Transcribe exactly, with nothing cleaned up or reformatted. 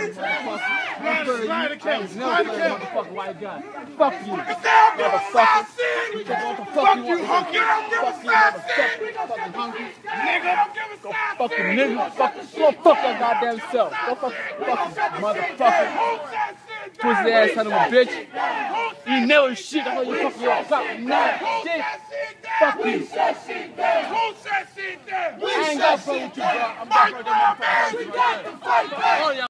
Slide the camera. Slide the camera. Motherfucker, white guy. Fuck you. Motherfucker. Fuck you, hunky. Don't give a side shit. Fucking hunky. Nigga, don't give a side shit. Fucking nigga. Fuck, go fuck your goddamn self. Go fuck, fucking motherfucker. Pussy ass son of a bitch. You know shit. That's why you fucking your fucking nut. Shit. Fuck you. Who said shit there? Who said shit there? I ain't got a problem with you, bro. I'm not going to